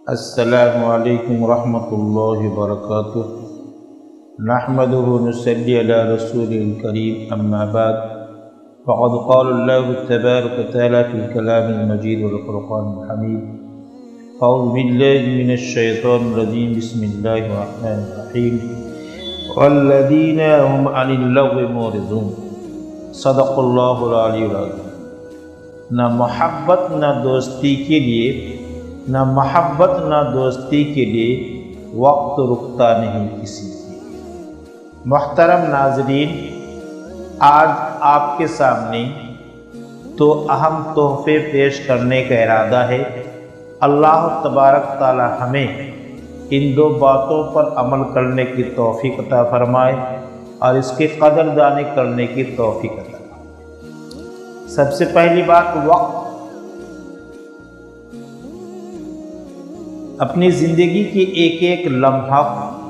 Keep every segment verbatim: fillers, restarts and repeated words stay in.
السلام علیکم ورحمۃ اللہ وبرکاتہ نحمده ونصلی علی رسول الکریم اما بعد فقد قال اللہ تبارک وتعالی فی الکلام المجید والفرقان الحمید اعوذ باللہ من الشیطان الرجیم بسم اللہ الرحمن الرحیم والذین هم عن اللغو معرضون صدق اللہ العلی العظیم۔ نہ محبت نہ دوستی کے لیے نہ محبت نہ دوستی کے لیے وقت رکتا نہیں کسی کی۔ محترم ناظرین، آج آپ کے سامنے تو اہم تحفے پیش کرنے کا ارادہ ہے۔ اللہ تبارک تعالی ہمیں ان دو باتوں پر عمل کرنے کی توفیق عطا فرمائے اور اس کی قدردانی کرنے کی توفیق عطا فرمائے۔ سب سے پہلی بات وقت۔ اپنی زندگی کی ایک ایک لمحہ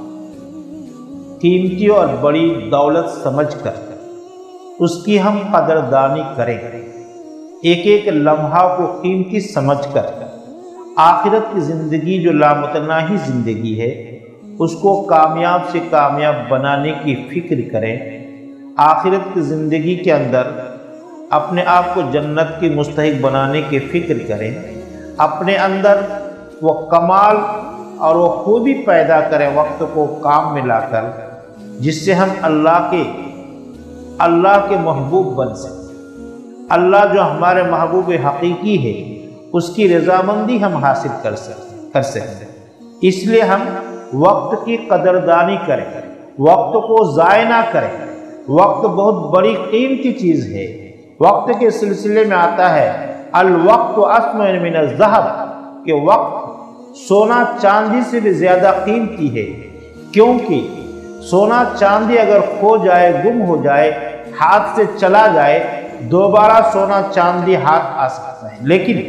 قیمتی اور بڑی دولت سمجھ کر اس کی ہم قدردانی کریں۔ ایک ایک لمحہ کو قیمتی سمجھ کر آخرت کی زندگی جو لامتناہی زندگی ہے اس کو کامیاب سے کامیاب بنانے کی فکر کریں۔ آخرت کی زندگی کے اندر اپنے آپ کو جنت کی مستحق بنانے کی فکر کریں۔ اپنے اندر وہ کمال اور وہ خوبی پیدا کریں وقت کو کام میں لا کر، جس سے ہم اللہ کے اللہ کے محبوب بن سکیں۔ اللہ جو ہمارے محبوب حقیقی ہے اس کی رضامندی ہم حاصل کر سکیں کر سکیں اس لیے ہم وقت کی قدردانی کریں، وقت کو ضائع نہ کریں۔ وقت بہت بڑی قیمتی چیز ہے۔ وقت کے سلسلے میں آتا ہے الوقت اثمن من الذهب کہ وقت سونا چاندی سے بھی زیادہ قیمتی ہے، کیونکہ سونا چاندی اگر کھو جائے، گم ہو جائے، ہاتھ سے چلا جائے، دوبارہ سونا چاندی ہاتھ آ سکتا ہے، لیکن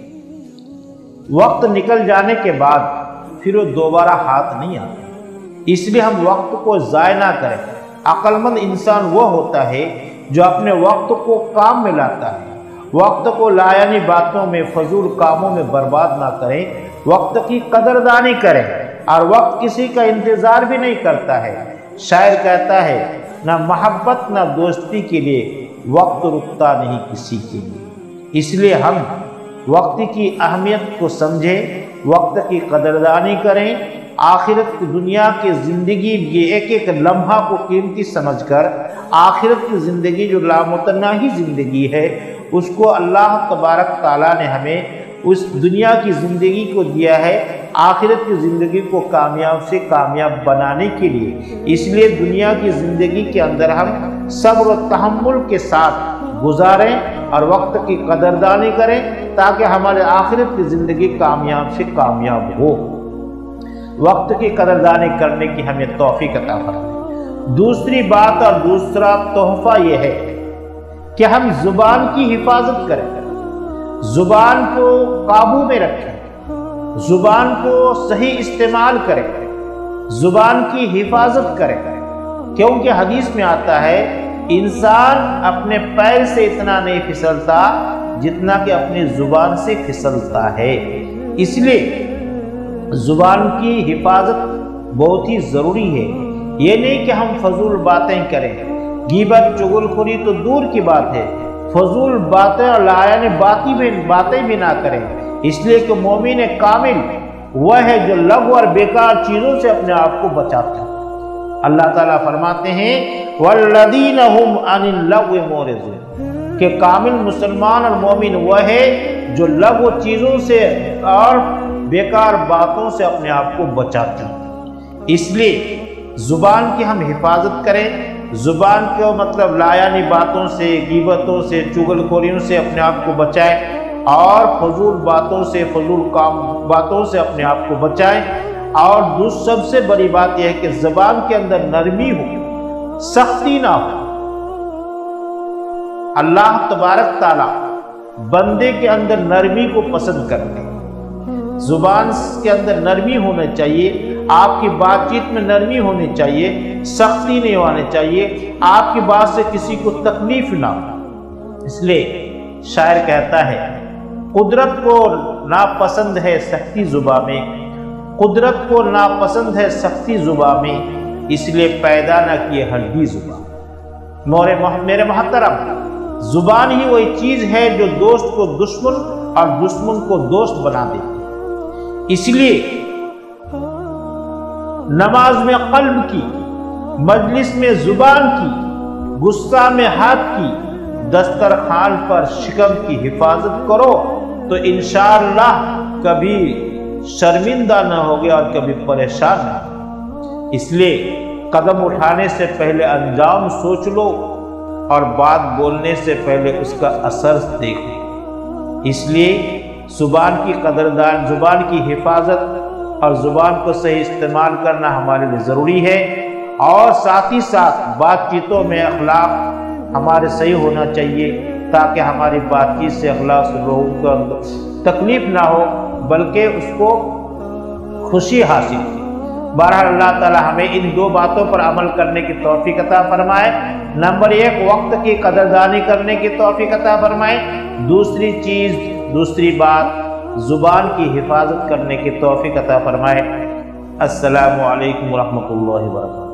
وقت نکل جانے کے بعد پھر وہ دوبارہ ہاتھ نہیں آتا۔ اس لیے ہم وقت کو ضائع نہ کریں۔ عقل مند انسان وہ ہوتا ہے جو اپنے وقت کو کام میں لاتا ہے، وقت کو لایانی باتوں میں، فضول کاموں میں برباد نہ کریں، وقت کی قدردانی کریں، اور وقت کسی کا انتظار بھی نہیں کرتا ہے۔ شاعر کہتا ہے نہ محبت نہ دوستی کے لیے وقت رکتا نہیں کسی کے لیے۔ اس لیے ہم وقت کی اہمیت کو سمجھیں، وقت کی قدردانی کریں، آخرت کی دنیا کی زندگی یہ ایک ایک لمحہ کو قیمتی سمجھ کر آخرت کی زندگی جو لامتناہی زندگی ہے اس کو اللہ تبارک تعالیٰ نے ہمیں اس دنیا کی زندگی کو دیا ہے آخرت کی زندگی کو کامیاب سے کامیاب بنانے کے لیے۔ اس لیے دنیا کی زندگی کے اندر ہم صبر و تحمل کے ساتھ گزاریں اور وقت کی قدردانی کریں تاکہ ہمارے آخرت کی زندگی کامیاب سے کامیاب ہو۔ وقت کی قدردانی کرنے کی ہمیں توفیق عطا فرمائے۔ دوسری بات اور دوسرا تحفہ یہ ہے کہ ہم زبان کی حفاظت کریں، زبان کو قابو میں رکھیں، زبان کو صحیح استعمال کریں، زبان کی حفاظت کریں، کیونکہ حدیث میں آتا ہے انسان اپنے پیر سے اتنا نہیں پھسلتا جتنا کہ اپنی زبان سے پھسلتا ہے۔ اس لیے زبان کی حفاظت بہت ہی ضروری ہے۔ یہ نہیں کہ ہم فضول باتیں کریں، غیبت چغل خوری تو دور کی بات ہے، فضول باتیں اور لایانی باتیں بھی باتیں بھی نہ کریں۔ اس لیے کہ مومن کامل وہ ہے جو لغو اور بیکار چیزوں سے اپنے آپ کو بچاتا ہے۔ اللہ تعالیٰ فرماتے ہیں والذین هم عن اللغو معرضون کہ کامل مسلمان اور مومن وہ ہے جو لغو چیزوں سے اور بیکار باتوں سے اپنے آپ کو بچاتا ہے۔ اس لیے زبان کی ہم حفاظت کریں، زبان کو مطلب لایانی باتوں سے، غیبتوں سے، چغل خوریوں سے اپنے آپ کو بچائیں، اور فضول باتوں سے، فضول کام باتوں سے اپنے آپ کو بچائیں۔ اور دوسری سب سے بڑی بات یہ ہے کہ زبان کے اندر نرمی ہو، سختی نہ ہو۔ اللہ تبارک تعالیٰ بندے کے اندر نرمی کو پسند کرتے ہیں۔ زبان کے اندر نرمی ہونا چاہیے، آپ کی بات چیت میں نرمی ہونی چاہیے، سختی نہیں ہونی چاہیے، آپ کی بات سے کسی کو تکلیف نہ ہو۔ اس لیے شاعر کہتا ہے قدرت کو ناپسند ہے سختی زباں میں، قدرت کو ناپسند ہے سختی زباں میں، اس لیے پیدا نہ کیے ہڈی زباں۔ میرے محترم، زبان ہی وہی چیز ہے جو دوست کو دشمن اور دشمن کو دوست بنا دیتی ہے۔ اس لیے نماز میں قلب کی، مجلس میں زبان کی، غصہ میں ہاتھ کی، دسترخوان پر شکم کی حفاظت کرو تو انشاءاللہ کبھی شرمندہ نہ ہوگے اور کبھی پریشان نہ ہوگے۔ اس لیے قدم اٹھانے سے پہلے انجام سوچ لو اور بات بولنے سے پہلے اس کا اثر دیکھو۔ اس لیے زبان کی قدردان، زبان کی حفاظت اور زبان کو صحیح استعمال کرنا ہمارے لیے ضروری ہے، اور ساتھ ہی ساتھ بات چیتوں میں اخلاق ہمارے صحیح ہونا چاہیے تاکہ ہماری بات چیت سے اخلاق سے لوگوں کو تکلیف نہ ہو بلکہ اس کو خوشی حاصل ہو۔ بہرحال اللہ تعالی ہمیں ان دو باتوں پر عمل کرنے کی توفیق عطا فرمائے۔ نمبر ایک، وقت کی قدردانی کرنے کی توفیق عطا فرمائے۔ دوسری چیز، دوسری بات، زبان کی حفاظت کرنے کی توفیق عطا فرمائے۔ السلام علیکم ورحمۃ اللہ وبرکاتہ۔